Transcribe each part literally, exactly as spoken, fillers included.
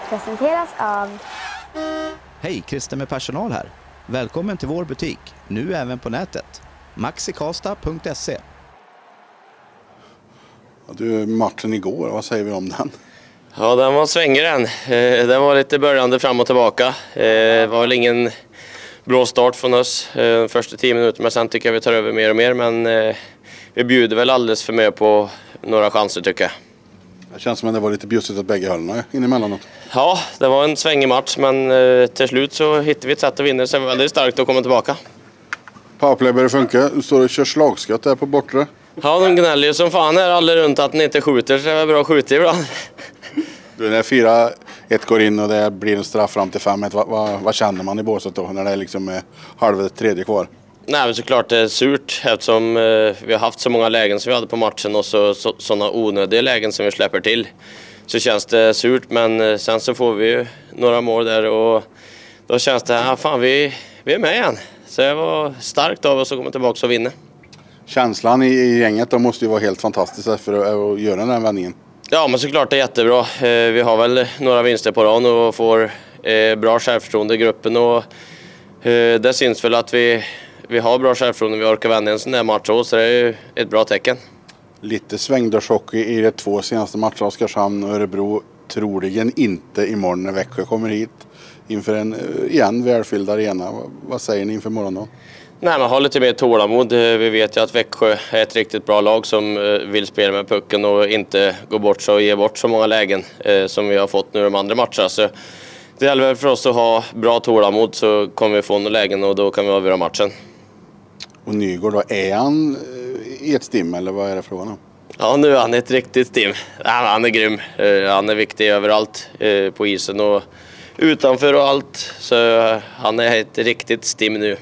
presenteras av... Hej, Christer med personal här. Välkommen till vår butik, nu även på nätet. maxikasta punkt se. Du, matchen igår, vad säger vi om den? Ja, den var svängig den. Eh, den var lite börjande fram och tillbaka. Eh, det var väl ingen bra start från oss eh, första tio minuter, men sen tycker jag vi tar över mer och mer. Men eh, vi bjuder väl alldeles för mycket på några chanser tycker jag. Det känns som att det var lite bjussigt åt bägge hållen inemellanåt. Ja, det var en svängig match, men eh, till slut så hittade vi ett sätt att vinna, så det var väldigt starkt att komma tillbaka. Powerplay börjar funka. Du står och kör slagskott där på bortre. Ja, de gnäller ju som fan här alla runt att den inte skjuter, så det är bra att skjuta ibland. Du, när fyra ett går in och det blir en straff fram till fem ett, vad, vad, vad känner man i båset då när det är liksom eh, halv tredje kvar? Nej, men såklart det är surt eftersom eh, vi har haft så många lägen som vi hade på matchen och så, så, sådana onödiga lägen som vi släpper till. Så känns det surt, men eh, sen så får vi ju några mål där och då känns det, ja fan vi, vi är med igen. Så det var starkt av oss att komma tillbaka och vinna. Känslan i, i gänget då måste ju vara helt fantastisk för att, att göra den här vändningen. Ja, men såklart det är jättebra. Eh, vi har väl några vinster på rad och får eh, bra självförtroende i gruppen och eh, det syns väl att vi Vi har bra självförtroende, vi orkar vända en sån där match så det är ju ett bra tecken. Lite svängdörrshockey i de två senaste matcherna, Oskarshamn och Örebro. Troligen inte imorgon när Växjö kommer hit inför en igen välfylld arena. Vad säger ni inför morgondagen? Nej, man har lite mer tålamod. Vi vet ju att Växjö är ett riktigt bra lag som vill spela med pucken och inte gå bort så och ge bort så många lägen som vi har fått nu de andra matcherna. Så det gäller för oss att ha bra tålamod så kommer vi få några lägen och då kan vi avgöra matchen. Och Nygård då, är han i ett stim eller vad är det frågan om? Ja, nu är han ett riktigt stim. Ja, han är grym. Han är viktig överallt på isen och utanför och allt. Så han är ett riktigt stim nu.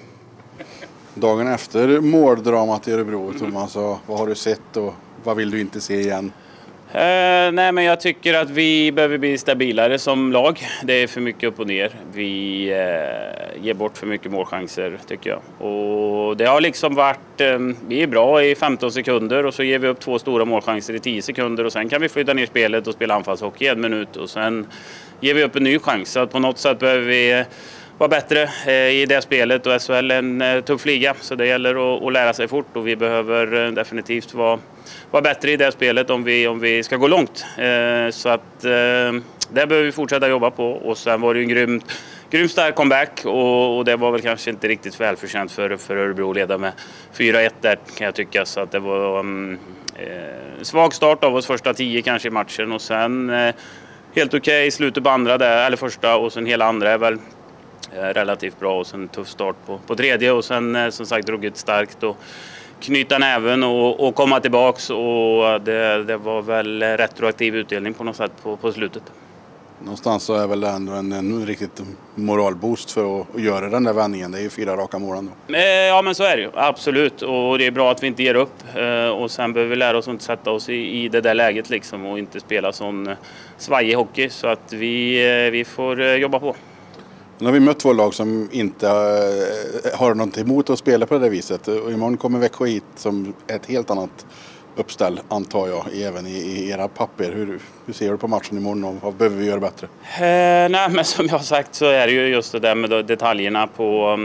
Dagen efter måldramat i Örebro, Thomas, vad har du sett och vad vill du inte se igen? Uh, nej, men jag tycker att vi behöver bli stabilare som lag. Det är för mycket upp och ner. Vi uh, ger bort för mycket målchanser tycker jag. Och det har liksom varit, um, vi är bra i femton sekunder och så ger vi upp två stora målchanser i tio sekunder och sen kan vi flytta ner spelet och spela anfallshockey i en minut och sen ger vi upp en ny chans. Så att på något sätt behöver vi vara bättre eh, i det spelet och S H L är en eh, tuff liga så det gäller att, att lära sig fort och vi behöver eh, definitivt vara, vara bättre i det spelet om vi, om vi ska gå långt. Eh, så att eh, det behöver vi fortsätta jobba på och sen var det ju en grym, grym stark comeback och, och det var väl kanske inte riktigt välförtjänt för, för Örebro att leda med fyra ett där kan jag tycka så att det var um, eh, svag start av oss första tio kanske i matchen och sen eh, helt okej okay, i slutet på andra där, eller första och sen hela andra är väl relativt bra och sen tuff start på, på tredje och sen som sagt drog ett starkt och knyta näven och, och komma tillbaks och det, det var väl retroaktiv utdelning på något sätt på, på slutet. Någonstans så är väl det ändå en, en riktigt moralboost för att, att göra den där vändningen. Det är ju fyra raka målen då. Ja men så är det ju, absolut och det är bra att vi inte ger upp och sen behöver vi lära oss att inte sätta oss i, i det där läget liksom och inte spela sån svajig hockey så att vi, vi får jobba på. Nu har vi mött två lag som inte äh, har något emot att spela på det viset. Och imorgon kommer Växjö hit som ett helt annat uppställ, antar jag, även i, i era papper. Hur, hur ser du på matchen imorgon och vad behöver vi göra bättre? Eh, nej, men som jag har sagt så är det ju just det där med detaljerna på,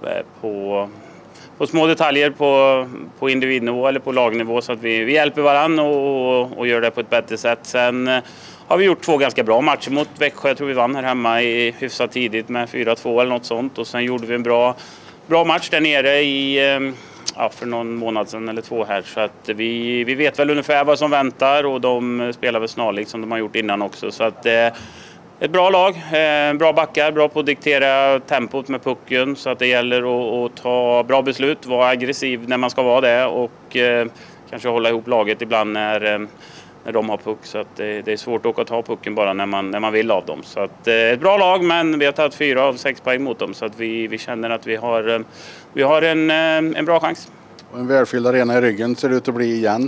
på, på små detaljer på, på individnivå eller på lagnivå så att vi, vi hjälper varandra och, och gör det på ett bättre sätt. Sen har vi gjort två ganska bra matcher mot Växjö. Jag tror vi vann här hemma i hyfsat tidigt med fyra två eller något sånt. Och sen gjorde vi en bra, bra match där nere i, ja, för någon månad sedan eller två här. Så att vi, vi vet väl ungefär vad som väntar och de spelar väl snarlikt som de har gjort innan också. Så att eh, ett bra lag, eh, bra backar, bra på att diktera tempot med pucken. Så att det gäller att, att ta bra beslut, vara aggressiv när man ska vara det och eh, kanske hålla ihop laget ibland när... Eh, när de har puck så att det, det är svårt att åka och ta pucken bara när man, när man vill av dem. Så att eh, ett bra lag men vi har tagit fyra av sex poäng mot dem så att vi, vi känner att vi har, vi har en, en bra chans. Och en välfylld arena i ryggen ser det ut att bli igen.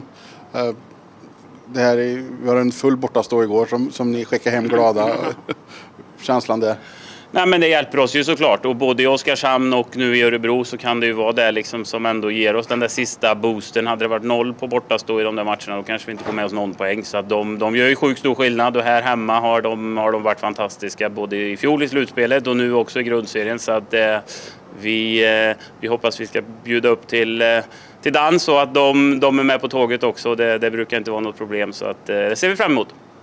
Det här är, vi har en full bortastå igår som, som ni skickar hem glada. Känslan där? Nej, men det hjälper oss ju såklart, och både i Oskarshamn och nu i Örebro så kan det ju vara det liksom som ändå ger oss den där sista boosten. Hade det varit noll på bortastå i de där matcherna, då kanske vi inte får med oss någon poäng. Så att de, de gör ju sjukt stor skillnad, och här hemma har de, har de varit fantastiska både i fjol i slutspelet och nu också i grundserien. Så att eh, vi, eh, vi hoppas vi ska bjuda upp till, eh, till dans, och att de, de är med på tåget också. Det, det brukar inte vara något problem, så att, eh, det ser vi fram emot.